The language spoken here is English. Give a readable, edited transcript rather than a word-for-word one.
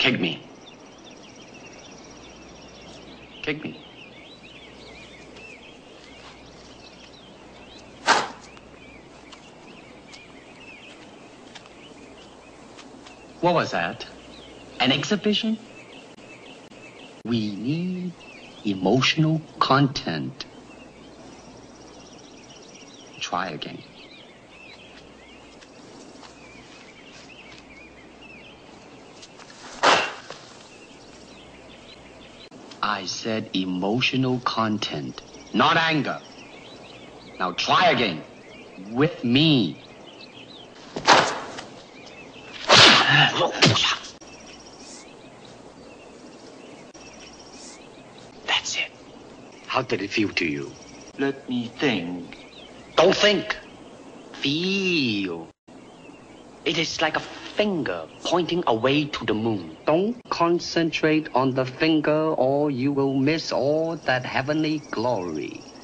Kick me. Kick me. What was that? An exhibition? We need emotional content. Try again. I said emotional content, not anger. Now try again. With me. That's it. How did it feel to you? Let me think. Don't think. Feel. It is like a finger pointing away to the moon. Don't concentrate on the finger or you will miss all that heavenly glory.